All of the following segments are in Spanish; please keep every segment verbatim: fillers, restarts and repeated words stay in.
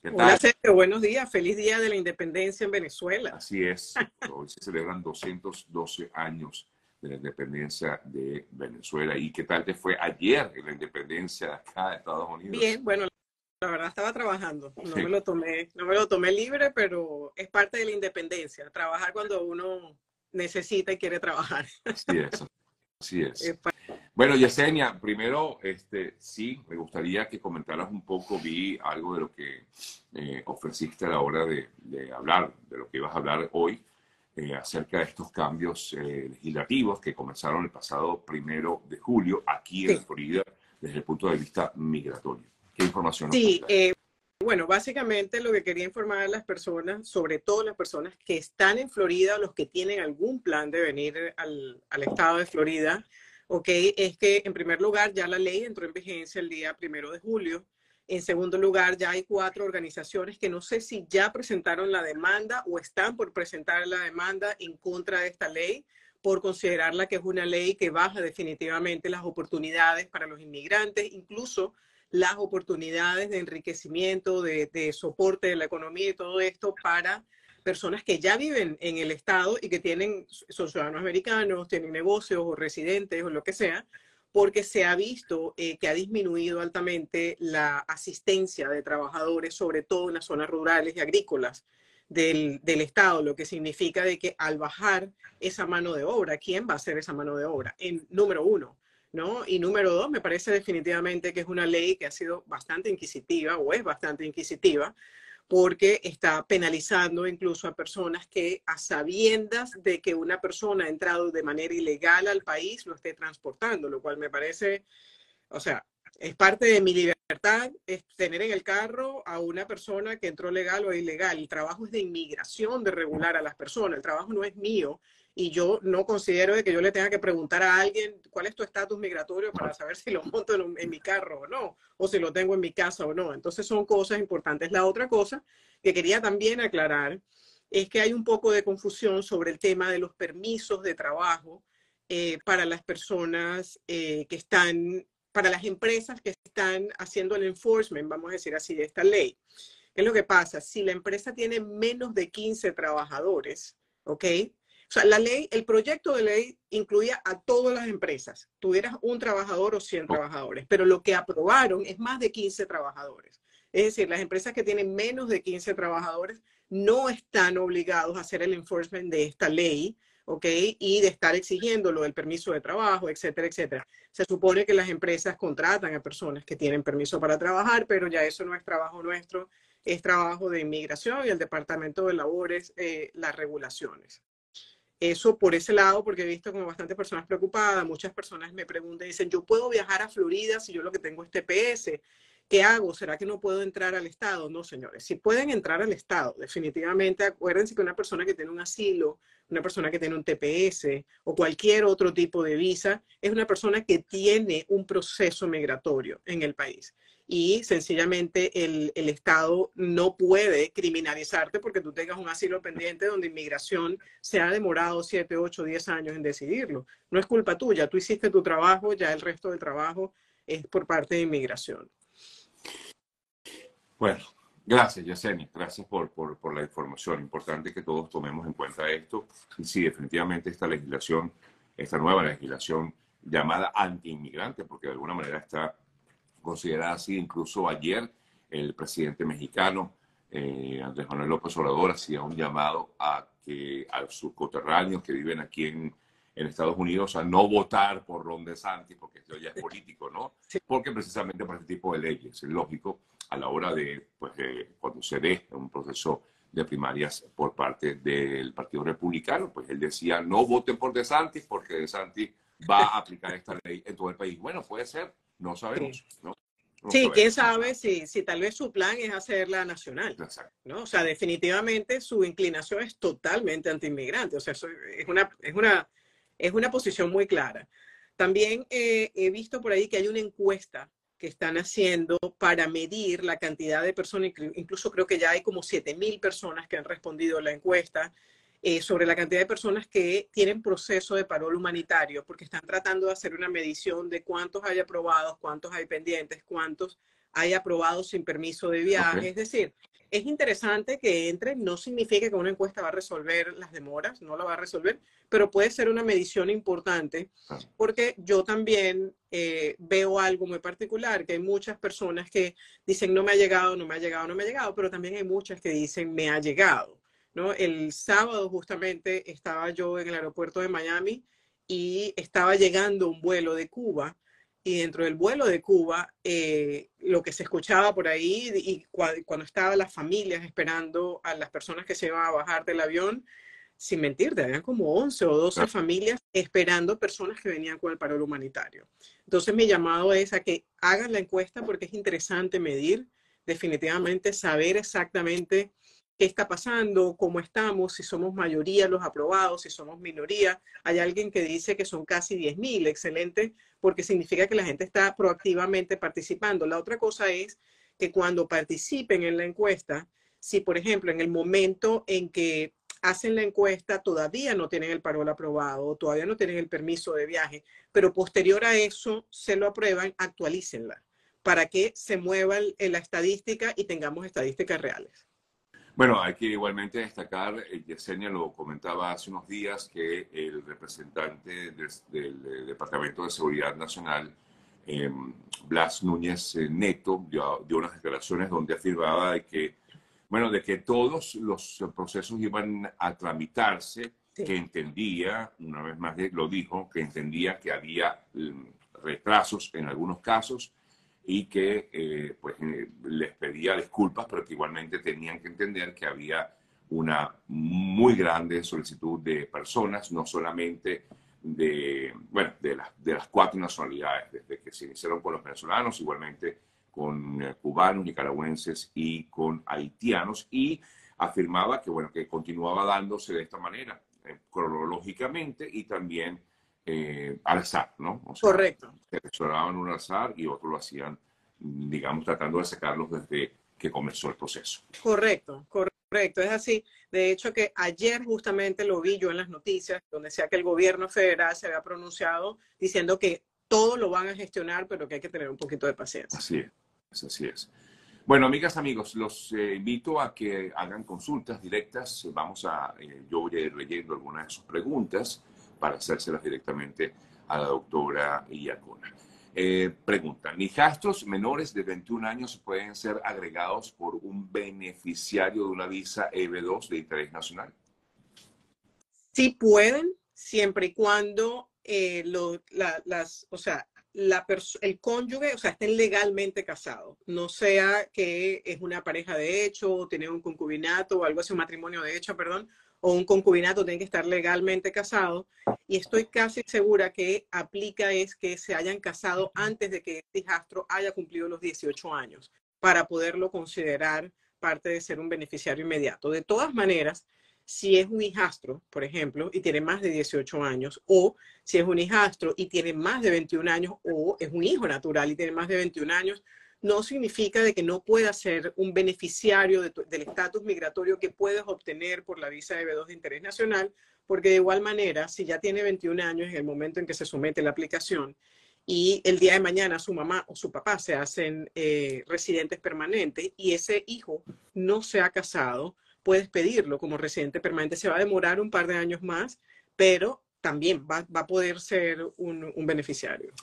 ¿Qué Hola tal? Sergio, buenos días. Feliz Día de la Independencia en Venezuela. Así es. Hoy se celebran doscientos doce años de la independencia de Venezuela. ¿Y qué tal te fue ayer en la independencia de acá de Estados Unidos? Bien, bueno, la verdad estaba trabajando. No me Sí, lo tomé, no me lo tomé libre, pero es parte de la independencia. Trabajar cuando uno necesita y quiere trabajar. así es, así Es es. pa- Bueno, Yesenia, primero, este, sí, me gustaría que comentaras un poco, vi algo de lo que eh, ofreciste a la hora de, de hablar, de lo que ibas a hablar hoy, eh, acerca de estos cambios eh, legislativos que comenzaron el pasado primero de julio aquí en la sí, Florida desde el punto de vista migratorio. ¿Qué información nos puedes sí. dar? eh, bueno, básicamente lo que quería informar a las personas, sobre todo las personas que están en Florida o los que tienen algún plan de venir al, al estado de Florida, ok, es que en primer lugar ya la ley entró en vigencia el día primero de julio. En segundo lugar, ya hay cuatro organizaciones que no sé si ya presentaron la demanda o están por presentar la demanda en contra de esta ley por considerarla que es una ley que baja definitivamente las oportunidades para los inmigrantes, incluso las oportunidades de enriquecimiento, de, de soporte de la economía y todo esto para personas que ya viven en el estado y que tienen, son ciudadanos americanos, tienen negocios o residentes o lo que sea, porque se ha visto eh, que ha disminuido altamente la asistencia de trabajadores, sobre todo en las zonas rurales y agrícolas del, del estado, lo que significa de que al bajar esa mano de obra, ¿quién va a hacer esa mano de obra? En número uno, ¿no? Y número dos, me parece definitivamente que es una ley que ha sido bastante inquisitiva o es bastante inquisitiva porque está penalizando incluso a personas que a sabiendas de que una persona ha entrado de manera ilegal al país lo esté transportando, lo cual me parece, o sea, es parte de mi libertad es tener en el carro a una persona que entró legal o ilegal. El trabajo es de inmigración, de regular a las personas. El trabajo no es mío y yo no considero de que yo le tenga que preguntar a alguien cuál es tu estatus migratorio para saber si lo monto en, en mi carro o no, o si lo tengo en mi casa o no. Entonces son cosas importantes. La otra cosa que quería también aclarar es que hay un poco de confusión sobre el tema de los permisos de trabajo eh, para las personas eh, que están para las empresas que están haciendo el enforcement, vamos a decir así, de esta ley. ¿Qué es lo que pasa? Si la empresa tiene menos de quince trabajadores, ¿ok? O sea, la ley, el proyecto de ley incluía a todas las empresas, tuvieras un trabajador o cien trabajadores, pero lo que aprobaron es más de quince trabajadores. Es decir, las empresas que tienen menos de quince trabajadores no están obligados a hacer el enforcement de esta ley, ¿ok? Y de estar exigiéndolo, el permiso de trabajo, etcétera, etcétera. Se supone que las empresas contratan a personas que tienen permiso para trabajar, pero ya eso no es trabajo nuestro, es trabajo de inmigración y el Departamento de Labores, eh, las regulaciones. Eso por ese lado, porque he visto como bastantes personas preocupadas, muchas personas me preguntan, dicen, yo puedo viajar a Florida si yo lo que tengo es T P S, ¿qué hago? ¿Será que no puedo entrar al Estado? No, señores, si pueden entrar al Estado, definitivamente acuérdense que una persona que tiene un asilo, una persona que tiene un T P S o cualquier otro tipo de visa, es una persona que tiene un proceso migratorio en el país y sencillamente el, el Estado no puede criminalizarte porque tú tengas un asilo pendiente donde inmigración se ha demorado siete, ocho, diez años en decidirlo. No es culpa tuya, tú hiciste tu trabajo, ya el resto del trabajo es por parte de inmigración. Bueno, gracias, Yesenia. Gracias por, por, por la información. Importante que todos tomemos en cuenta esto. Y sí, definitivamente esta legislación, esta nueva legislación llamada anti-inmigrante, porque de alguna manera está considerada así. Incluso ayer el presidente mexicano, eh, Andrés Manuel López Obrador, hacía un llamado a que a sus coterráneos que viven aquí en, en Estados Unidos a no votar por Ron DeSantis, porque esto ya es político, ¿no? Sí, Porque precisamente por este tipo de leyes es lógico a la hora de, pues, de cuando se dé un proceso de primarias por parte del Partido Republicano, pues él decía, no voten por DeSantis porque DeSantis va a aplicar esta ley en todo el país. Bueno, puede ser, no sí. sabemos, ¿no? No Sí, quién sabemos, no sabe sabemos. si, si tal vez su plan es hacerla nacional, Exacto. ¿no? O sea, definitivamente su inclinación es totalmente antiinmigrante, o sea, eso es una, es una, es una posición muy clara. También eh, he visto por ahí que hay una encuesta que están haciendo para medir la cantidad de personas, incluso creo que ya hay como siete mil personas que han respondido a la encuesta eh, sobre la cantidad de personas que tienen proceso de parol humanitario, porque están tratando de hacer una medición de cuántos hay aprobados, cuántos hay pendientes, cuántos hay aprobados sin permiso de Ok. viaje. Es decir, es interesante que entren, no significa que una encuesta va a resolver las demoras, no la va a resolver, pero puede ser una medición importante, porque yo también eh, veo algo muy particular, que hay muchas personas que dicen no me ha llegado, no me ha llegado, no me ha llegado, pero también hay muchas que dicen me ha llegado, ¿no? El sábado justamente estaba yo en el aeropuerto de Miami y estaba llegando un vuelo de Cuba. Y dentro del vuelo de Cuba, eh, lo que se escuchaba por ahí, y cuando estaban las familias esperando a las personas que se iban a bajar del avión, sin mentirte, habían como once o doce familias esperando personas que venían con el paro humanitario. Entonces mi llamado es a que hagan la encuesta porque es interesante medir, definitivamente saber exactamente qué está pasando, cómo estamos, si somos mayoría los aprobados, si somos minoría. Hay alguien que dice que son casi diez mil, excelente, porque significa que la gente está proactivamente participando. La otra cosa es que cuando participen en la encuesta, si por ejemplo en el momento en que hacen la encuesta todavía no tienen el parol aprobado, todavía no tienen el permiso de viaje, pero posterior a eso se lo aprueban, actualícenla para que se mueva la estadística y tengamos estadísticas reales. Bueno, hay que igualmente destacar, eh, Yesenia lo comentaba hace unos días, que el representante del, del Departamento de Seguridad Nacional, eh, Blas Núñez Neto, dio, dio unas declaraciones donde afirmaba de que, bueno, de que todos los procesos iban a tramitarse, sí. Que entendía, una vez más lo dijo, que entendía que había um, retrasos en algunos casos, y que eh, pues, eh, les pedía disculpas, pero que igualmente tenían que entender que había una muy grande solicitud de personas, no solamente de, bueno, de, las, de las cuatro nacionalidades, desde que se iniciaron con los venezolanos, igualmente con eh, cubanos, nicaragüenses y con haitianos, y afirmaba que, bueno, que continuaba dándose de esta manera, eh, cronológicamente y también Eh, al azar, ¿no? O sea, correcto. seleccionaban un al azar y otros lo hacían, digamos, tratando de sacarlos desde que comenzó el proceso. Correcto, correcto, es así. De hecho, que ayer justamente lo vi yo en las noticias, donde decía que el gobierno federal se había pronunciado diciendo que todo lo van a gestionar, pero que hay que tener un poquito de paciencia. Así es, así es. Bueno, amigas, amigos, los eh, invito a que hagan consultas directas. Vamos a, eh, yo voy a ir leyendo algunas de sus preguntas para hacérselas directamente a la doctora Iacona. Eh, pregunta, ¿hijastros menores de veintiún años pueden ser agregados por un beneficiario de una visa E B dos de interés nacional? Sí pueden, siempre y cuando eh, lo, la, las, o sea, la el cónyuge, o sea, estén legalmente casados, no sea que es una pareja de hecho, o tiene un concubinato o algo así, un matrimonio de hecho, perdón, o un concubinato tiene que estar legalmente casado, y estoy casi segura que aplica es que se hayan casado antes de que este hijastro haya cumplido los dieciocho años para poderlo considerar parte de ser un beneficiario inmediato. De todas maneras, si es un hijastro, por ejemplo, y tiene más de dieciocho años, o si es un hijastro y tiene más de veintiún años, o es un hijo natural y tiene más de veintiún años, no significa de que no pueda ser un beneficiario de tu, del estatus migratorio que puedes obtener por la visa E B dos de interés nacional, porque de igual manera, si ya tiene veintiún años en el momento en que se somete la aplicación y el día de mañana su mamá o su papá se hacen eh, residentes permanentes y ese hijo no se ha casado, puedes pedirlo como residente permanente. Se va a demorar un par de años más, pero también va, va a poder ser un, un beneficiario.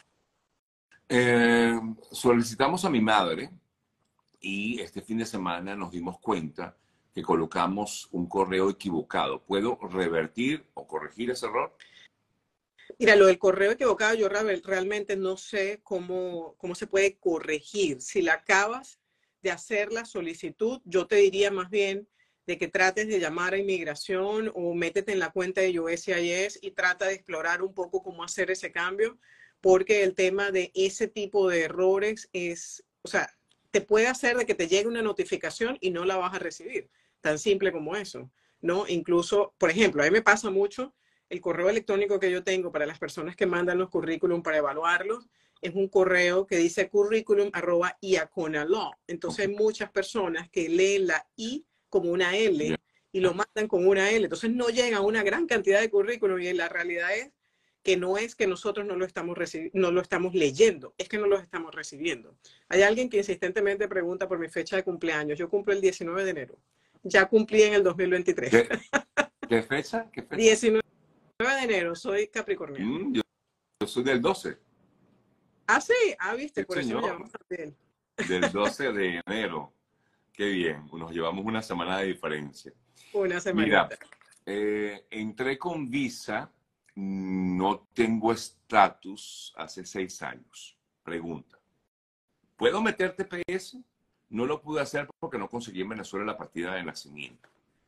Eh, solicitamos a mi madre y este fin de semana nos dimos cuenta que colocamos un correo equivocado. ¿Puedo revertir o corregir ese error? Mira, lo del correo equivocado, yo realmente no sé cómo, cómo se puede corregir. Si la acabas de hacer la solicitud, yo te diría más bien de que trates de llamar a inmigración o métete en la cuenta de U S C I S y trata de explorar un poco cómo hacer ese cambio, porque el tema de ese tipo de errores es, o sea, te puede hacer de que te llegue una notificación y no la vas a recibir. Tan simple como eso, ¿no? Incluso, por ejemplo, a mí me pasa mucho, el correo electrónico que yo tengo para las personas que mandan los currículum para evaluarlos es un correo que dice currículum arroba iaconalaw. Entonces hay muchas personas que leen la I como una L y lo mandan con una L. Entonces no llega una gran cantidad de currículum y la realidad es que no es que nosotros no lo estamos no lo estamos leyendo, es que no lo estamos recibiendo. Hay alguien que insistentemente pregunta por mi fecha de cumpleaños. Yo cumplo el diecinueve de enero. Ya cumplí en el dos mil veintitrés. ¿Qué, qué fecha? ¿Qué fecha? diecinueve de enero, soy capricorniano. Mm, yo, yo soy del doce. Ah, sí, ah, viste, Sí, por señor. eso nos llevamos también. Del doce de enero. Qué bien, nos llevamos una semana de diferencia. Una semanita. Mira, eh, entré con visa, no tengo estatus hace seis años. Pregunta, ¿puedo meter T P S? No lo pude hacer porque no conseguí en Venezuela la partida de nacimiento.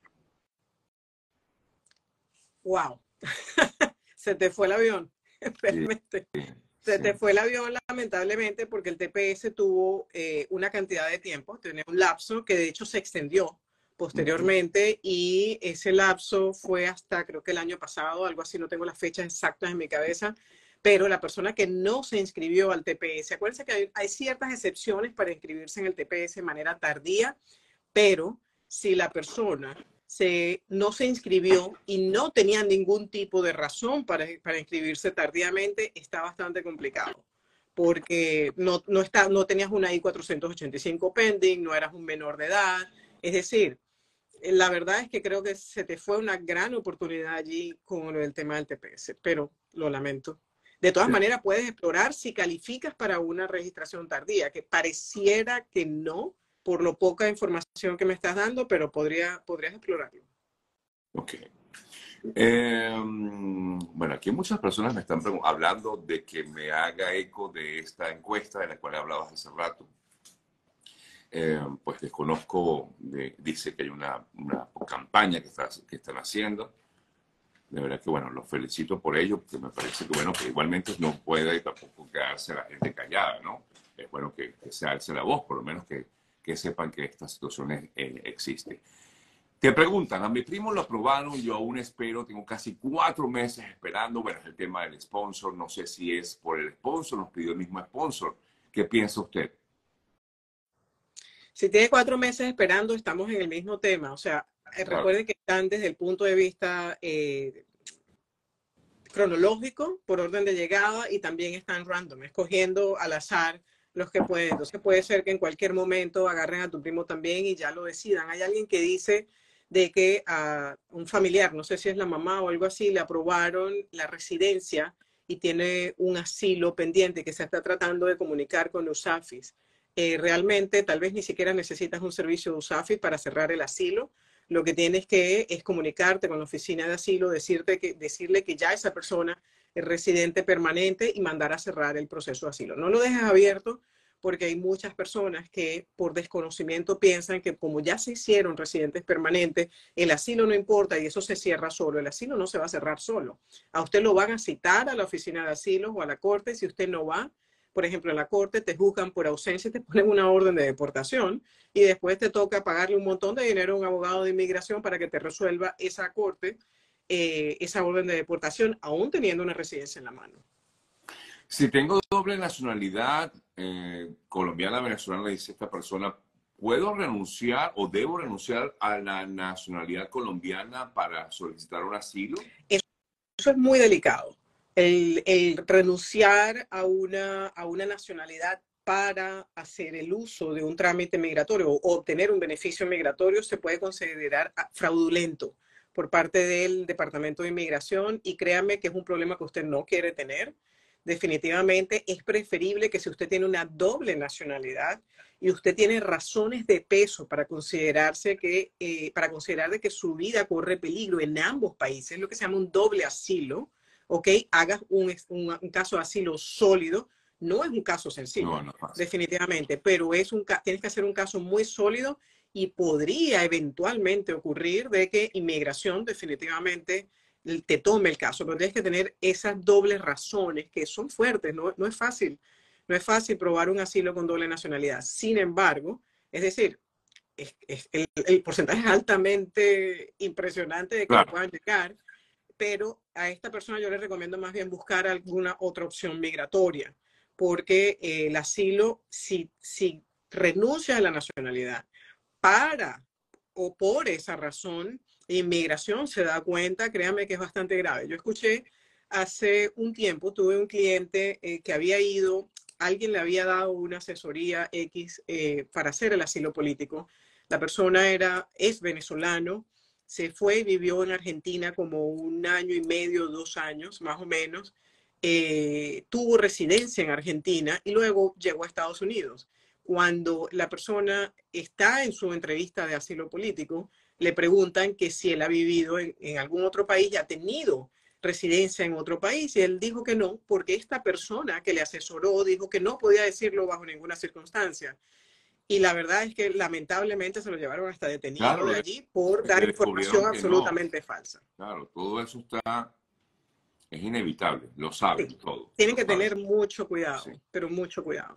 Wow. Se te fue el avión, realmente. Sí, Se sí. te fue el avión, lamentablemente, porque el T P S tuvo eh, una cantidad de tiempo, tenía un lapso que de hecho se extendió posteriormente, uh-huh. Y ese lapso fue hasta creo que el año pasado, algo así, no tengo las fechas exactas en mi cabeza, pero la persona que no se inscribió al T P S, acuérdense que hay, hay ciertas excepciones para inscribirse en el T P S de manera tardía, pero si la persona se, no se inscribió y no tenía ningún tipo de razón para, para inscribirse tardíamente, está bastante complicado, porque no, no, está, no tenías una I cuatrocientos ochenta y cinco pending, no eras un menor de edad, es decir, la verdad es que creo que se te fue una gran oportunidad allí con el tema del T P S, pero lo lamento. De todas maneras, puedes explorar si calificas para una registración tardía, que pareciera que no, por lo poca información que me estás dando, pero podría, podrías explorarlo. Ok. Eh, bueno, aquí muchas personas me están hablando de que me haga eco de esta encuesta de la cual hablabas hace rato. Eh, pues desconozco, de, dice que hay una, una campaña que, está, que están haciendo. De verdad que, bueno, los felicito por ello, porque me parece que, bueno, que igualmente no puede tampoco quedarse la gente callada, ¿no? Es bueno que, que se alce la voz, por lo menos que, que sepan que esta situación es, eh, existe. Te preguntan, a mi primo lo aprobaron, yo aún espero, tengo casi cuatro meses esperando. Bueno, es el tema del sponsor, no sé si es por el sponsor, nos pidió el mismo sponsor. ¿Qué piensa usted? Si tiene cuatro meses esperando, estamos en el mismo tema. O sea, eh, claro. Recuerden que están desde el punto de vista eh, cronológico, por orden de llegada, y también están random, escogiendo al azar los que pueden. Entonces puede ser que en cualquier momento agarren a tu primo también y ya lo decidan. Hay alguien que dice de que a un familiar, no sé si es la mamá o algo así, le aprobaron la residencia y tiene un asilo pendiente que se está tratando de comunicar con USAFIS. Eh, realmente tal vez ni siquiera necesitas un servicio de USAFIS para cerrar el asilo. Lo que tienes que es comunicarte con la oficina de asilo, decirte que, decirle que ya esa persona es residente permanente y mandar a cerrar el proceso de asilo. No lo dejes abierto porque hay muchas personas que por desconocimiento piensan que como ya se hicieron residentes permanentes, el asilo no importa y eso se cierra solo. El asilo no se va a cerrar solo. A usted lo van a citar a la oficina de asilo o a la corte. Si usted no va, por ejemplo, en la corte te juzgan por ausencia y te ponen una orden de deportación y después te toca pagarle un montón de dinero a un abogado de inmigración para que te resuelva esa corte, eh, esa orden de deportación, aún teniendo una residencia en la mano. Si tengo doble nacionalidad, eh, colombiana, venezolana, dice esta persona, ¿puedo renunciar o debo renunciar a la nacionalidad colombiana para solicitar un asilo? Eso, eso es muy delicado. El, el renunciar a una, a una nacionalidad para hacer el uso de un trámite migratorio o obtener un beneficio migratorio se puede considerar fraudulento por parte del Departamento de Inmigración y créame que es un problema que usted no quiere tener. Definitivamente es preferible que si usted tiene una doble nacionalidad y usted tiene razones de peso para considerarse que, eh, para considerar de que su vida corre peligro en ambos países, lo que se llama un doble asilo, ¿ok? Hagas un, un, un caso de asilo sólido. No es un caso sencillo, no, no definitivamente, pero es un, tienes que hacer un caso muy sólido y podría eventualmente ocurrir de que inmigración definitivamente te tome el caso, pero tienes que tener esas dobles razones que son fuertes, no, no es fácil, no es fácil probar un asilo con doble nacionalidad. Sin embargo, es decir, es, es, el, el porcentaje es altamente impresionante de que claro. puedan llegar, pero a esta persona yo le recomiendo más bien buscar alguna otra opción migratoria, porque eh, el asilo, si, si renuncia a la nacionalidad para o por esa razón, inmigración se da cuenta, créanme que es bastante grave. Yo escuché hace un tiempo tuve un cliente eh, que había ido, alguien le había dado una asesoría X eh, para hacer el asilo político. La persona era, es venezolano, se fue y vivió en Argentina como un año y medio, dos años más o menos. Eh, tuvo residencia en Argentina y luego llegó a Estados Unidos. Cuando la persona está en su entrevista de asilo político, le preguntan que si él ha vivido en, en algún otro país y ha tenido residencia en otro país, y él dijo que no, porque esta persona que le asesoró dijo que no podía decirlo bajo ninguna circunstancia. Y la verdad es que lamentablemente se lo llevaron hasta detenido Claro, de le, allí por dar le información descubrieron que no. absolutamente falsa. Claro, todo eso está, es inevitable, lo saben Sí. todo, Tienen lo que saben. tener mucho Sí. cuidado, pero mucho cuidado.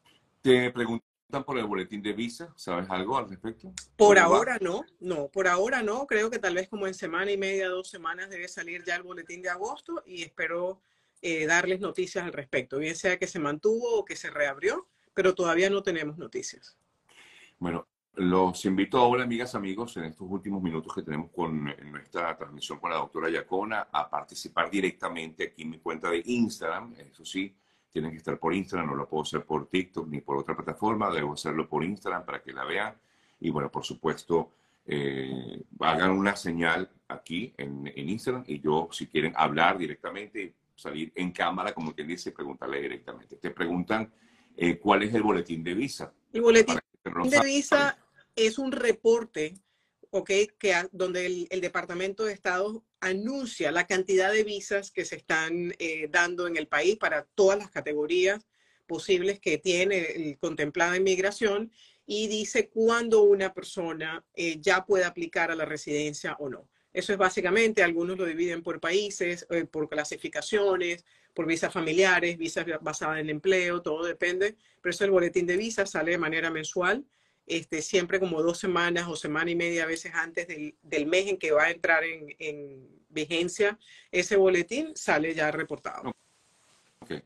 Te preguntan por el boletín de visa, ¿sabes algo al respecto? Por ¿Cómo va? ahora no, no, por ahora no. Creo que tal vez como en semana y media, dos semanas debe salir ya el boletín de agosto y espero eh, darles noticias al respecto, bien sea que se mantuvo o que se reabrió, pero todavía no tenemos noticias. Bueno, los invito ahora, amigas, amigos, en estos últimos minutos que tenemos con en nuestra transmisión con la doctora Yacona, a participar directamente aquí en mi cuenta de Instagram. Eso sí, tienen que estar por Instagram, no lo puedo hacer por TikTok ni por otra plataforma, debo hacerlo por Instagram para que la vean. Y bueno, por supuesto, eh, hagan una señal aquí en, en Instagram y yo, si quieren hablar directamente, salir en cámara, como quien dice, preguntarle directamente. Te preguntan eh, cuál es el boletín de visa. El boletín Para que no lo de saben. visa es un reporte, ¿ok? Que a, donde el, el Departamento de Estado anuncia la cantidad de visas que se están eh, dando en el país para todas las categorías posibles que tiene el, contemplada inmigración y dice cuándo una persona eh, ya puede aplicar a la residencia o no. Eso es básicamente, algunos lo dividen por países, eh, por clasificaciones, por visas familiares, visas basadas en empleo, todo depende. Pero eso el boletín de visas sale de manera mensual, este, siempre como dos semanas o semana y media a veces antes del, del mes en que va a entrar en, en vigencia ese boletín, sale ya reportado. Okay.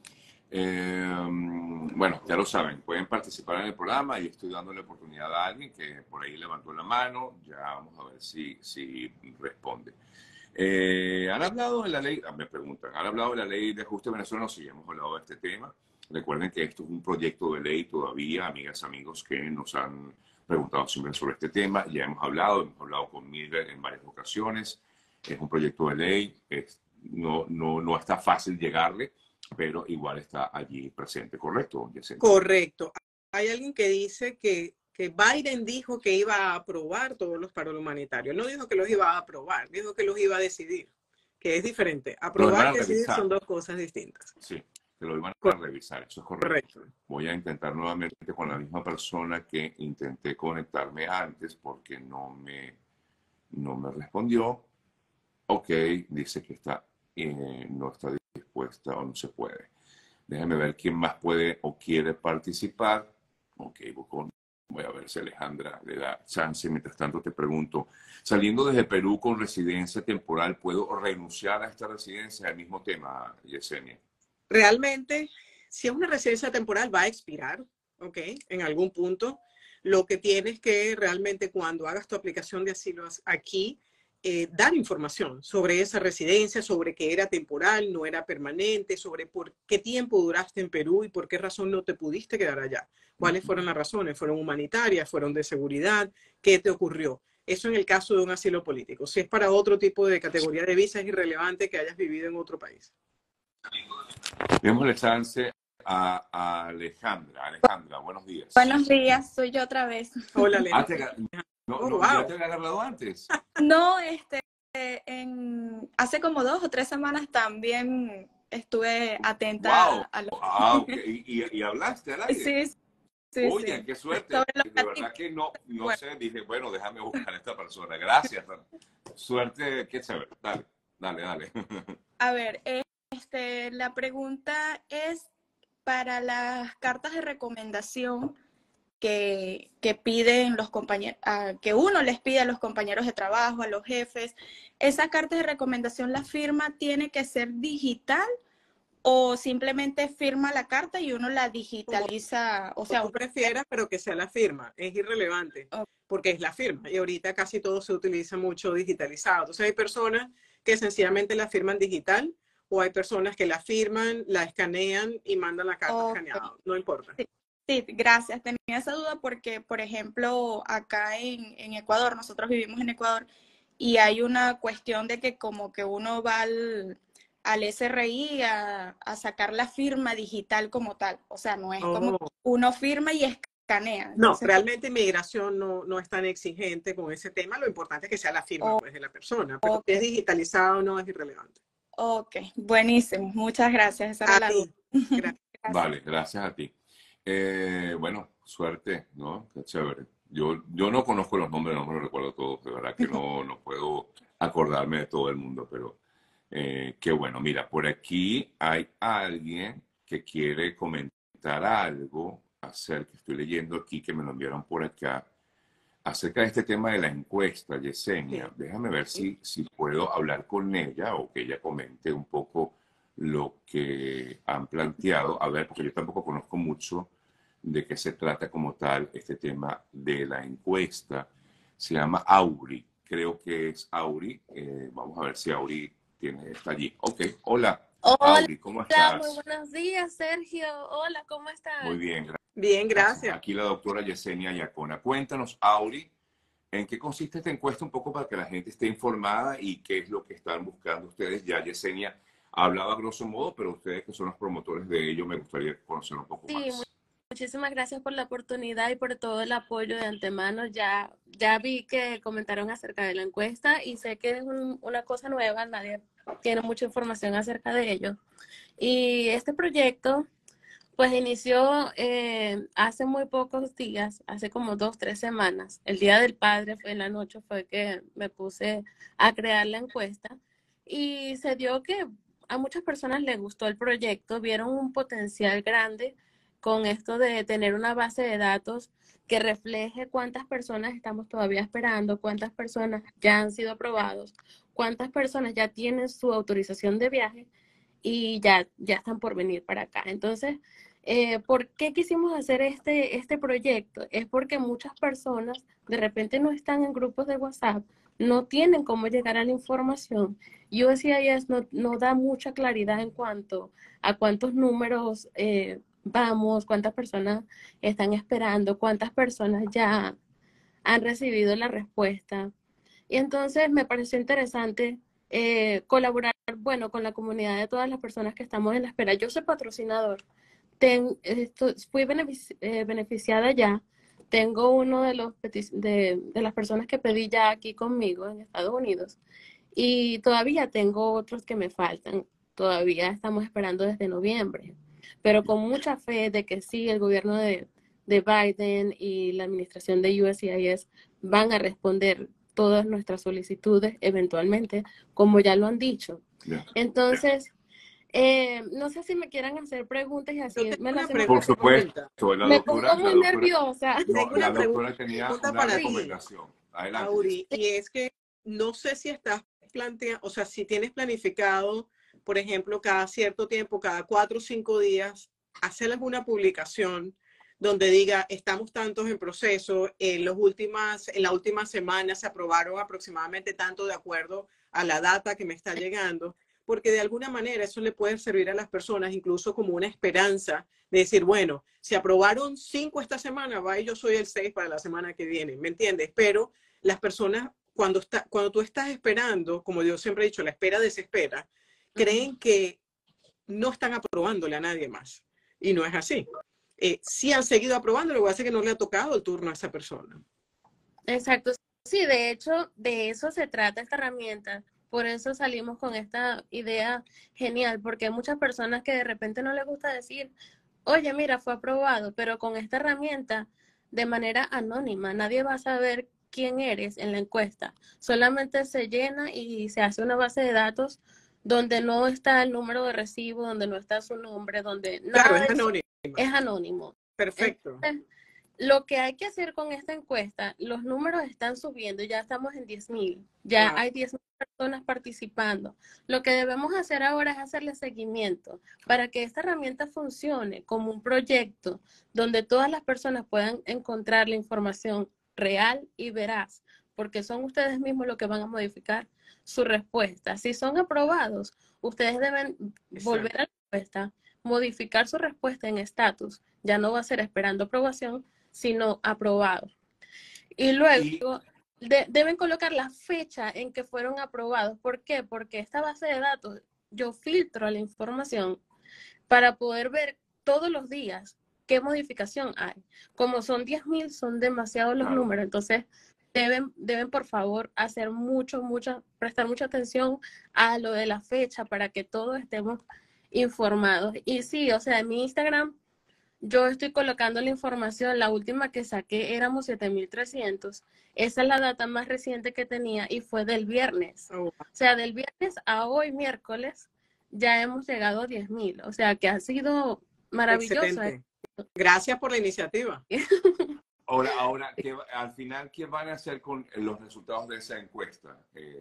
Eh, bueno, ya lo saben, pueden participar en el programa y estoy dando la oportunidad a alguien que por ahí levantó la mano, ya vamos a ver si, si responde. Eh, ¿Han hablado de la ley? Me preguntan, ¿han hablado de la ley de ajuste venezolano? Sí, hemos hablado de este tema. Recuerden que esto es un proyecto de ley todavía, amigas, amigos que nos han preguntado siempre sobre este tema. Ya hemos hablado, hemos hablado con Miguel en varias ocasiones. Es un proyecto de ley, es, no, no, no está fácil llegarle, pero igual está allí presente, ¿correcto, Yesenia? Correcto. Hay alguien que dice que, que Biden dijo que iba a aprobar todos los paros humanitarios. No dijo que los iba a aprobar, dijo que los iba a decidir, que es diferente. Aprobar y decidir son dos cosas distintas. Sí, que lo iban a revisar, eso es correcto. Correcto. Voy a intentar nuevamente con la misma persona que intenté conectarme antes porque no me, no me respondió. Ok, dice que está, eh, no está dispuesta o no se puede. Déjame ver quién más puede o quiere participar. Ok, voy a ver si Alejandra le da chance. Mientras tanto te pregunto, saliendo desde Perú con residencia temporal, ¿puedo renunciar a esta residencia? El mismo tema, Yesenia. Realmente, si es una residencia temporal, va a expirar, ¿ok? En algún punto. Lo que tienes que realmente cuando hagas tu aplicación de asilo aquí, eh, dar información sobre esa residencia, sobre que era temporal, no era permanente, sobre por qué tiempo duraste en Perú y por qué razón no te pudiste quedar allá. ¿Cuáles fueron las razones? ¿Fueron humanitarias? ¿Fueron de seguridad? ¿Qué te ocurrió? Eso en el caso de un asilo político. Si es para otro tipo de categoría de visa, es irrelevante que hayas vivido en otro país. Démosle chance a, a Alejandra. Alejandra, buenos días. Buenos días, soy yo otra vez. Hola, Alejandra. Ah, no, oh, no, wow. ¿Ya te había agarrado antes? No, este, en, hace como dos o tres semanas también estuve atenta wow. a lo... Ah, okay. ¿Y, y, y hablaste al aire? Sí, sí, Oye, sí. qué suerte. Sobre De verdad que no, no bueno. sé, dije, bueno, déjame buscar a esta persona. Gracias. Suerte, qué chévere. Dale, dale, dale. A ver, este, la pregunta es para las cartas de recomendación que, que piden los compañeros, uh, que uno les pide a los compañeros de trabajo, a los jefes. ¿Esa carta de recomendación, la firma tiene que ser digital o simplemente firma la carta y uno la digitaliza? O sea, tú prefieras, pero que sea la firma. Es irrelevante, okay, porque es la firma. Y ahorita casi todo se utiliza mucho digitalizado. Entonces hay personas que sencillamente la firman digital, o hay personas que la firman, la escanean y mandan la carta Ok. escaneada. No importa. Sí, sí, gracias. Tenía esa duda porque, por ejemplo, acá en, en Ecuador, nosotros vivimos en Ecuador, y hay una cuestión de que como que uno va al, al S R I a, a sacar la firma digital como tal. O sea, no es como Oh. uno firma y escanea. No, Entonces, realmente inmigración no, no es tan exigente con ese tema. Lo importante es que sea la firma oh, pues, de la persona, pero si ok, es digitalizado no es irrelevante. ok, buenísimo. Muchas gracias. Esa era A la duda. ti. Gracias. Gracias. Vale, gracias a ti. Eh, bueno, suerte, ¿no? Qué chévere. Yo, yo no conozco los nombres, no me los recuerdo todos, de verdad que no, no puedo acordarme de todo el mundo, pero eh, qué bueno. Mira, por aquí hay alguien que quiere comentar algo acerca, estoy leyendo aquí que me lo enviaron por acá, acerca de este tema de la encuesta, Yesenia. Sí. Déjame ver si, si puedo hablar con ella o que ella comente un poco lo que han planteado. A ver, porque yo tampoco conozco mucho de qué se trata como tal este tema de la encuesta. Se llama Auri, creo que es Auri. Eh, vamos a ver si Auri tiene, está allí. Ok, hola, Hola, Auri, ¿cómo muy estás? buenos días, Sergio. Hola, ¿cómo Muy están? bien, Bien, gracias. gracias. Aquí la doctora Yesenia Yacona. Cuéntanos, Auri, ¿en qué consiste esta encuesta? Un poco para que la gente esté informada y qué es lo que están buscando ustedes. Ya Yesenia hablaba a grosso modo, pero ustedes que son los promotores de ello, me gustaría conocer un poco Sí, mu- más. muchísimas gracias por la oportunidad y por todo el apoyo de antemano. Ya, ya vi que comentaron acerca de la encuesta y sé que es un- una cosa nueva, nadie tiene mucha información acerca de ello. Y este proyecto, pues inició eh, hace muy pocos días, hace como dos, tres semanas. El Día del Padre fue en la noche, fue que me puse a crear la encuesta y se dio que a muchas personas les gustó el proyecto, vieron un potencial grande con esto de tener una base de datos que refleje cuántas personas estamos todavía esperando, cuántas personas ya han sido aprobados, cuántas personas ya tienen su autorización de viaje y ya, ya están por venir para acá. Entonces, eh, ¿por qué quisimos hacer este, este proyecto? Es porque muchas personas de repente no están en grupos de WhatsApp, no tienen cómo llegar a la información. U S C I S no, no da mucha claridad en cuanto a cuántos números eh, vamos, cuántas personas están esperando, cuántas personas ya han recibido la respuesta. Y entonces me pareció interesante eh, colaborar, bueno, con la comunidad de todas las personas que estamos en la espera. Yo soy patrocinador, Ten, esto, fui benefici eh, beneficiada ya, tengo uno de, los de, de las personas que pedí ya aquí conmigo en Estados Unidos y todavía tengo otros que me faltan, todavía estamos esperando desde noviembre, pero con mucha fe de que sí, el gobierno de, de Biden y la administración de U S C I S van a responder todas nuestras solicitudes eventualmente, como ya lo han dicho. Yeah. Entonces, eh, no sé si me quieran hacer preguntas y Yo así tengo me lo una hacemos. Por pregunta. supuesto, la Me pongo doctora, la muy doctora, nerviosa. no, Tengo la una doctora tenía pregunta una para ti, recomendación. Adelante, Auri, Jessica. y es que no sé si estás planteando, o sea, si tienes planificado, por ejemplo, cada cierto tiempo, cada cuatro o cinco días, hacer alguna publicación donde diga, estamos tantos en proceso, en, los últimas, en la última semana se aprobaron aproximadamente tanto de acuerdo a la data que me está llegando, porque de alguna manera eso le puede servir a las personas incluso como una esperanza de decir, bueno, si aprobaron cinco esta semana, va y yo soy el seis para la semana que viene, ¿me entiendes? Pero las personas, cuando, está, cuando tú estás esperando, como yo siempre he dicho, la espera desespera, creen que no están aprobándole a nadie más. Y no es así. Eh, sí han seguido aprobando, lo que pasa es que no le ha tocado el turno a esa persona. Exacto. Sí, de hecho, de eso se trata esta herramienta. Por eso salimos con esta idea genial, porque hay muchas personas que de repente no les gusta decir, oye, mira, fue aprobado, pero con esta herramienta, de manera anónima, nadie va a saber quién eres en la encuesta. Solamente se llena y se hace una base de datos donde no está el número de recibo, donde no está su nombre, donde Claro, nada es de eso anónimo. es anónimo. Perfecto. Entonces, lo que hay que hacer con esta encuesta, los números están subiendo, ya estamos en diez mil, ya Wow. hay diez mil personas participando. Lo que debemos hacer ahora es hacerle seguimiento para que esta herramienta funcione como un proyecto donde todas las personas puedan encontrar la información real y veraz. porque son ustedes mismos los que van a modificar su respuesta. Si son aprobados, ustedes deben volver a la encuesta, modificar su respuesta en estatus. Ya no va a ser esperando aprobación, sino aprobado. Y luego de, deben colocar la fecha en que fueron aprobados. ¿Por qué? Porque esta base de datos, yo filtro la información para poder ver todos los días qué modificación hay. Como son diez mil, son demasiados los Claro. números. Entonces, deben, deben por favor hacer mucho, mucho, prestar mucha atención a lo de la fecha para que todos estemos informados. Y sí, o sea, en mi Instagram yo estoy colocando la información, la última que saqué éramos siete mil trescientos. Esa es la data más reciente que tenía y fue del viernes. Oh, O sea, del viernes a hoy, miércoles, ya hemos llegado a diez mil. O sea, que ha sido maravilloso. excelente. Gracias por la iniciativa. Ahora, ahora ¿qué, al final, ¿qué van a hacer con los resultados de esa encuesta, eh,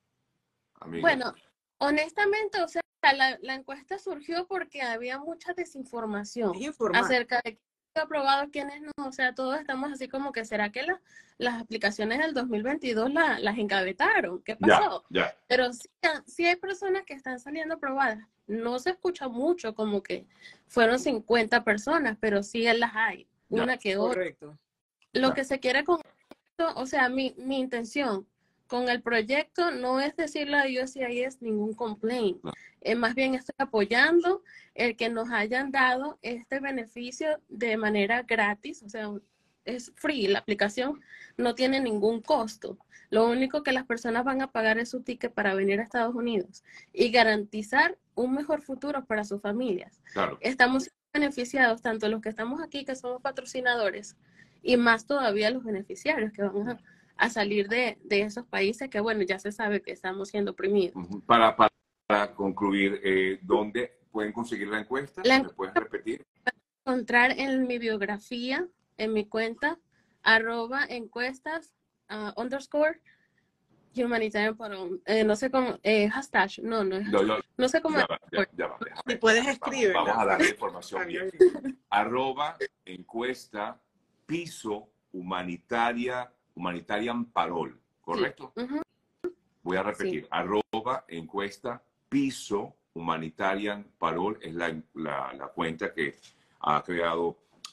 amiga? Bueno, honestamente, o sea, la, la encuesta surgió porque había mucha desinformación Es informar. acerca de quiénes han aprobado, quiénes no. O sea, todos estamos así como que, ¿será que la, las aplicaciones del dos mil veintidós la, las encabetaron? ¿Qué pasó? Ya, ya. Pero sí, sí hay personas que están saliendo aprobadas. No se escucha mucho, como que fueron cincuenta personas, pero sí las hay, Ya. una que otra. Correcto. Lo Ya. que se quiere con esto, o sea, mi, mi intención con el proyecto no es decirle a U S C I S ningún complaint. No. Eh, más bien estoy apoyando el que nos hayan dado este beneficio de manera gratis, o sea, es free, la aplicación no tiene ningún costo. Lo único que las personas van a pagar es su ticket para venir a Estados Unidos y garantizar un mejor futuro para sus familias. Claro. Estamos beneficiados tanto los que estamos aquí, que somos patrocinadores, y más todavía los beneficiarios que van a, a salir de, de esos países que, bueno, ya se sabe que estamos siendo oprimidos. Ujú. Para, para, para concluir, eh, ¿dónde pueden conseguir la encuesta? La ¿Me puedes repetir? Encontrar en mi biografía, en mi cuenta, arroba encuestas, uh, underscore, humanitarian parole. Eh, no sé cómo, eh, hashtag, no, no es No, no, no sé cómo ya es. va, ya, ya va, déjame. Si puedes Vamos- escribirla. Vamos, a darle información bien. Bien. Arroba encuesta piso humanitaria, humanitarian parol, ¿correcto? Ujú. Voy a repetir, arroba encuesta piso humanitarian parol es la, la, la cuenta que ha creado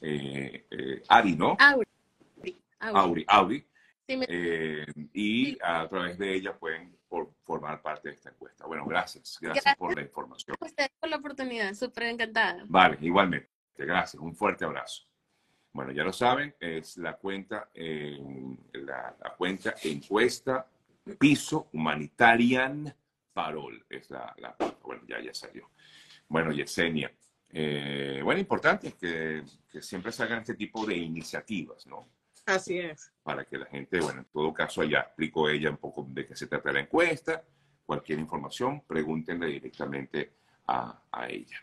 eh, eh, Ari, ¿no? Auri. Auri. Auri, Auri. Sí, me- Eh, y a través de ella pueden por- formar parte de esta encuesta. Bueno, gracias. Gracias, Gracias. por la información. a ustedes por la oportunidad, súper encantada. Vale, igualmente. Gracias. Un fuerte abrazo. Bueno, ya lo saben, es la cuenta, eh, la, la cuenta encuesta piso humanitarian parol. Es la, la cuenta. Bueno, ya, ya salió. Bueno, Yesenia. Eh, bueno, importante que, que siempre se hagan este tipo de iniciativas, ¿no? Así es. Para que la gente, bueno, en todo caso, ya explicó ella un poco de qué se trata la encuesta. Cualquier información, pregúntenle directamente a, a ella.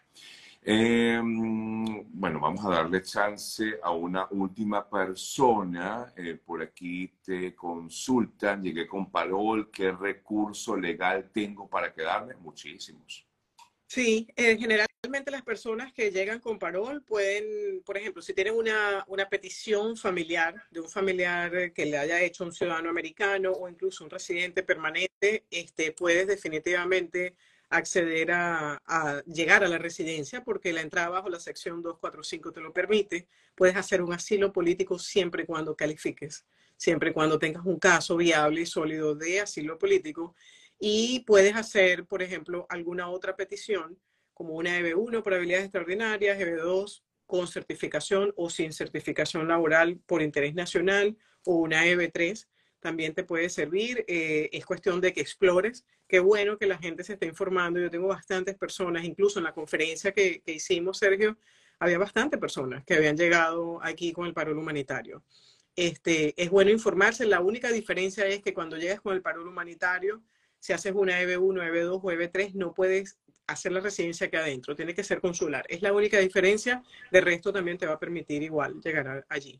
Eh, bueno, vamos a darle chance a una última persona. Eh, por aquí te consultan, llegué con parol, ¿qué recurso legal tengo para quedarme? Muchísimos. Sí, eh, generalmente las personas que llegan con parol pueden, por ejemplo, si tienen una, una petición familiar de un familiar que le haya hecho un ciudadano americano o incluso un residente permanente, este, puedes definitivamente acceder a, a llegar a la residencia porque la entrada bajo la sección doscientos cuarenta y cinco te lo permite. Puedes hacer un asilo político siempre y cuando califiques, siempre y cuando tengas un caso viable y sólido de asilo político. Y puedes hacer, por ejemplo, alguna otra petición, como una E B uno por habilidades extraordinarias, E B dos con certificación o sin certificación laboral por interés nacional, o una E B tres, también te puede servir. Eh, es cuestión de que explores. Qué bueno que la gente se esté informando. Yo tengo bastantes personas, incluso en la conferencia que, que hicimos, Sergio, había bastantes personas que habían llegado aquí con el parol humanitario. Este, es bueno informarse. La única diferencia es que cuando llegas con el parol humanitario, si haces una E B uno, E B dos o E B tres, no puedes hacer la residencia aquí adentro, tiene que ser consular. Es la única diferencia, de resto también te va a permitir igual llegar a, allí.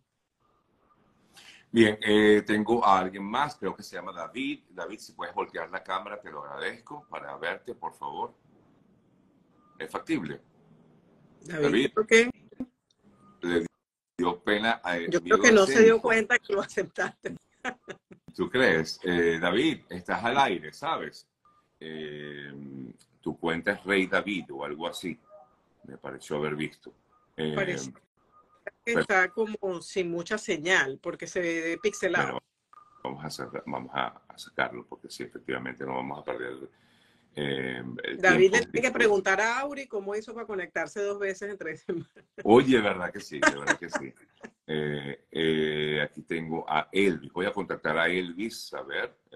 Bien, eh, tengo a alguien más, creo que se llama David. David, si puedes voltear la cámara, te lo agradezco para verte, por favor. ¿Es factible? David, David. ¿por qué? Le dio pena a Yo creo que no se dio cuenta que lo aceptaste. ¿Tú crees? Eh, David, estás al aire, ¿sabes? Eh, tu cuenta es Rey David o algo así. Me pareció haber visto. Eh, Parece que pero, está como sin mucha señal porque se ve pixelado. bueno, vamos a, sacar, vamos a, a sacarlo porque sí, efectivamente no vamos a perder eh, el David tiempo. le tiene que preguntar a Auri cómo hizo para conectarse dos veces en tres semanas. Oye, verdad que sí, de verdad que sí. Eh, eh, aquí tengo a Elvis. Voy a contactar a Elvis. A ver, eh,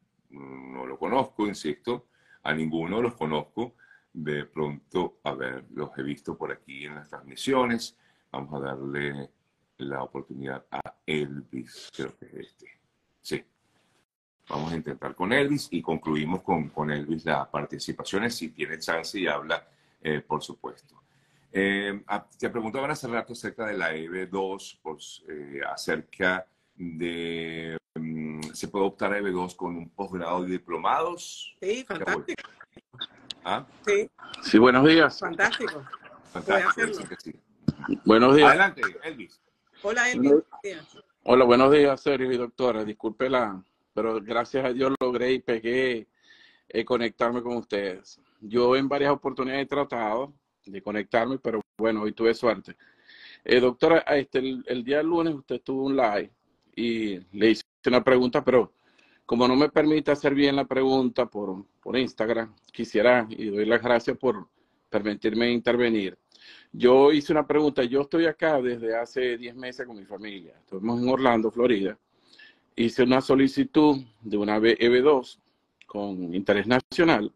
no lo conozco, insisto. A ninguno los conozco. De pronto, a ver, los he visto por aquí en las transmisiones. Vamos a darle la oportunidad a Elvis. Creo que es este. Sí. Vamos a intentar con Elvis y concluimos con, con Elvis las participaciones. Si tiene chance y habla, eh, por supuesto. Eh, te preguntaban hace rato acerca de la E B dos, pues, eh, acerca de... Um, ¿se puede optar a E B dos con un posgrado de diplomados? Sí, fantástico. ¿Ah? Sí. Sí, buenos días. Fantástico. Fantástico, dicen que sí. Buenos días. Adelante, Elvis. Hola, Elvis. Buenos días. Hola, buenos días, Sergio y doctora. Disculpe la... pero gracias a Dios logré y pegué eh, conectarme con ustedes. Yo en varias oportunidades he tratado de conectarme, pero bueno, hoy tuve suerte. Eh, doctora, este, el, el día lunes usted tuvo un live y le hice una pregunta, pero como no me permite hacer bien la pregunta por, por Instagram, quisiera y doy las gracias por permitirme intervenir. Yo hice una pregunta. Yo estoy acá desde hace diez meses con mi familia. Estamos en Orlando, Florida. Hice una solicitud de una E B dos con interés nacional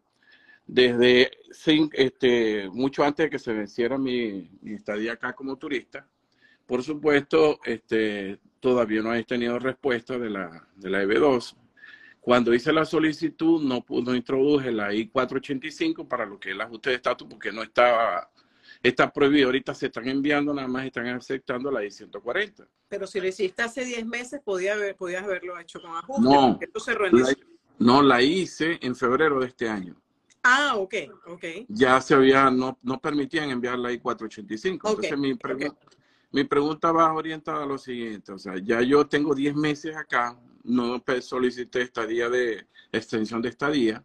desde este, mucho antes de que se venciera mi, mi estadía acá como turista. Por supuesto, este, todavía no he tenido respuesta de la, de la E B dos. Cuando hice la solicitud, no, no introduje la I cuatrocientos ochenta y cinco para lo que es el ajuste de estatus, porque no estaba, está prohibido. Ahorita se están enviando, nada más están aceptando la I ciento cuarenta. Pero si lo hiciste hace diez meses, podía haber, podías haberlo hecho con ajuste. No, esto se reinició. la, no, la hice en febrero de este año. Ah, ok, ok. Ya se había, no, no permitían enviar la I cuatrocientos ochenta y cinco. Entonces okay, mi, pregu okay. mi pregunta va orientada a lo siguiente. O sea, ya yo tengo diez meses acá, no solicité estadía de extensión de estadía.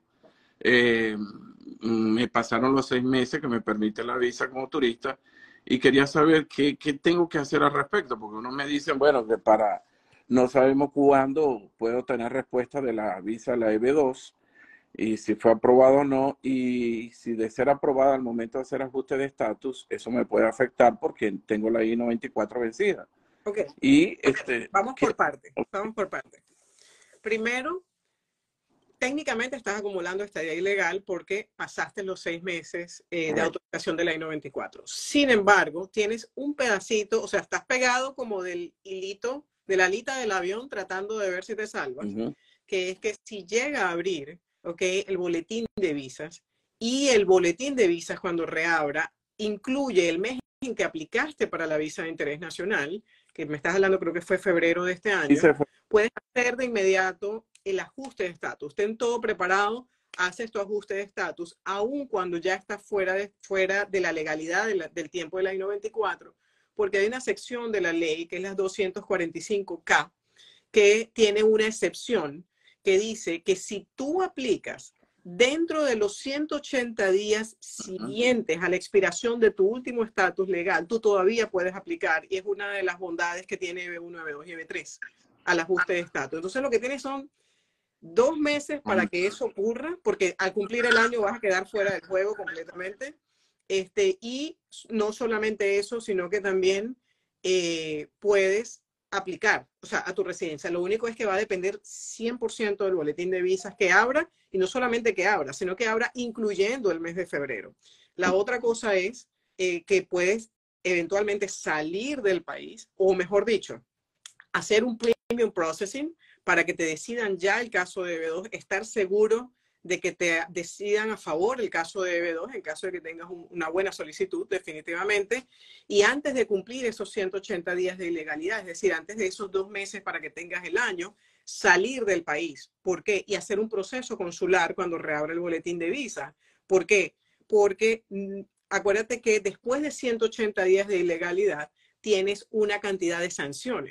Eh, me pasaron los seis meses que me permite la visa como turista y quería saber qué, qué tengo que hacer al respecto, porque uno me dicen, bueno, que para, no sabemos cuándo puedo tener respuesta de la visa, la E B dos, y si fue aprobado o no, y si de ser aprobada al momento de hacer ajuste de estatus, eso me puede afectar porque tengo la I noventa y cuatro vencida. Ok, y este, vamos ¿qué? por partes, vamos por partes. Primero, técnicamente estás acumulando estadía ilegal porque pasaste los seis meses eh, de autorización de la I noventa y cuatro. Sin embargo, tienes un pedacito, o sea, estás pegado como del hilito, de la alita del avión tratando de ver si te salvas, uh-huh. que es que si llega a abrir, ok, el boletín de visas y el boletín de visas cuando reabra incluye el mes en que aplicaste para la visa de interés nacional, que me estás hablando creo que fue febrero de este año, puedes hacer de inmediato el ajuste de estatus. Ten todo preparado, haces tu ajuste de estatus, aun cuando ya estás fuera de, fuera de la legalidad de la, del tiempo de la I noventa y cuatro, porque hay una sección de la ley, que es la doscientos cuarenta y cinco K, que tiene una excepción que dice que si tú aplicas dentro de los ciento ochenta días siguientes a la expiración de tu último estatus legal, tú todavía puedes aplicar, y es una de las bondades que tiene E B uno, E B dos y E B tres al ajuste de estatus. Entonces lo que tienes son dos meses para que eso ocurra, porque al cumplir el año vas a quedar fuera del juego completamente. Este, y no solamente eso, sino que también eh, puedes aplicar, o sea, a tu residencia. Lo único es que va a depender cien por ciento del boletín de visas que abra, y no solamente que abra, sino que abra incluyendo el mes de febrero. La otra cosa es eh, que puedes eventualmente salir del país, o mejor dicho, hacer un premium processing para que te decidan ya el caso de E B dos, estar seguro de que te decidan a favor el caso de E B dos en caso de que tengas un, una buena solicitud, definitivamente, y antes de cumplir esos ciento ochenta días de ilegalidad, es decir, antes de esos dos meses para que tengas el año, salir del país. ¿Por qué? Y hacer un proceso consular cuando reabra el boletín de visa. ¿Por qué? Porque mmm, acuérdate que después de ciento ochenta días de ilegalidad tienes una cantidad de sanciones.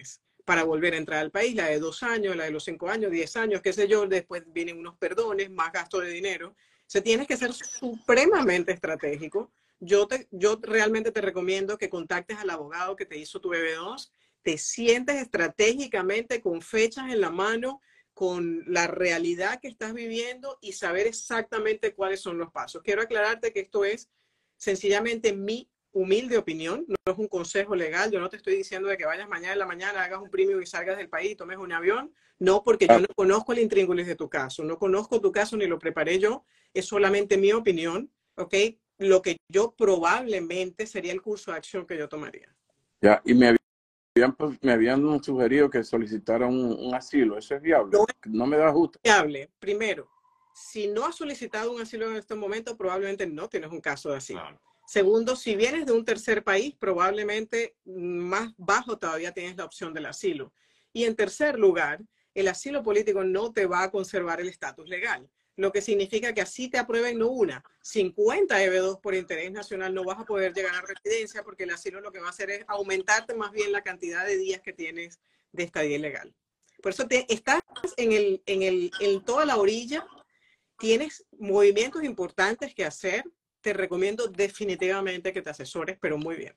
para volver a entrar al país, la de dos años, la de los cinco años, diez años, qué sé yo, después vienen unos perdones, más gasto de dinero. O sea, tienes que ser supremamente estratégico. Yo, te, yo realmente te recomiendo que contactes al abogado que te hizo tu B dos, te sientes estratégicamente con fechas en la mano, con la realidad que estás viviendo y saber exactamente cuáles son los pasos. Quiero aclararte que esto es sencillamente mi humilde opinión, no es un consejo legal. Yo no te estoy diciendo de que vayas mañana en la mañana, hagas un premium y salgas del país y tomes un avión. No, porque yo no conozco el intríngulis de tu caso, no conozco tu caso ni lo preparé yo, es solamente mi opinión, ¿ok? Lo que yo probablemente sería el curso de acción que yo tomaría. Ya, y me habían, me habían sugerido que solicitara un, un asilo. ¿Eso es viable? No, no me da justo. Viable. Primero, si no has solicitado un asilo en este momento, probablemente no tienes un caso de asilo. Claro. Segundo, si vienes de un tercer país, probablemente más bajo todavía tienes la opción del asilo. Y en tercer lugar, el asilo político no te va a conservar el estatus legal, lo que significa que así te aprueben no una, cincuenta E B dos por interés nacional, no vas a poder llegar a residencia porque el asilo lo que va a hacer es aumentarte más bien la cantidad de días que tienes de estadía ilegal. Por eso te, estás en, el, en, el, en toda la orilla, tienes movimientos importantes que hacer. Te recomiendo definitivamente que te asesores, pero muy bien.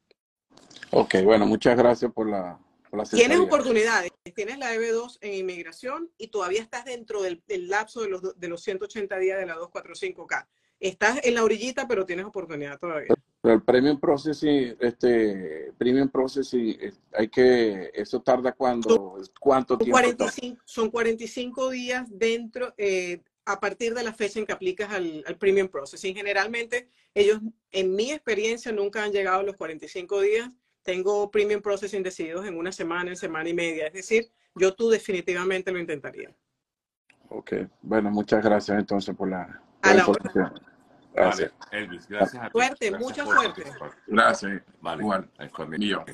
Ok, bueno, muchas gracias por la, por la asesoría. Tienes oportunidades, tienes la E B dos en inmigración y todavía estás dentro del, del lapso de los, de los ciento ochenta días de la doscientos cuarenta y cinco K. Estás en la orillita, pero tienes oportunidad todavía. Pero el Premium Processing, este, Premium Processing, hay que, eso tarda cuando, ¿cuánto tiempo? cuarenta y cinco, son cuarenta y cinco días dentro, eh, a partir de la fecha en que aplicas al, al Premium Processing. Generalmente, ellos, en mi experiencia, nunca han llegado a los cuarenta y cinco días. Tengo Premium Processing decididos en una semana, en semana y media. Es decir, yo tú definitivamente lo intentaría. Ok, bueno, muchas gracias entonces por la, por a la la información. Gracias. Vale, Elvis, gracias a ti. Suerte, Gracias mucha por suerte. participar. Gracias. Vale, Igual. Mío.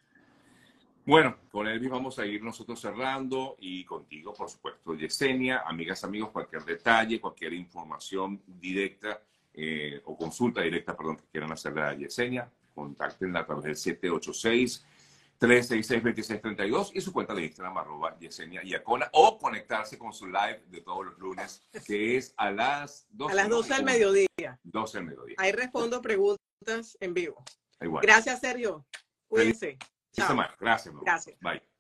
Bueno, con Elvis vamos a ir nosotros cerrando y contigo, por supuesto, Yesenia. Amigas, amigos, cualquier detalle, cualquier información directa eh, o consulta directa, perdón, que quieran hacerle a Yesenia, contáctenla a través del siete ocho seis, tres seis seis, dos seis tres dos y su cuenta de Instagram, arroba Yesenia Iacona, o conectarse con su live de todos los lunes, que es a las doce. A las doce del mediodía. doce del mediodía. Ahí respondo preguntas en vivo. Igual. Gracias, Sergio. Cuídense. Chao. Gracias. Gracias. Bye.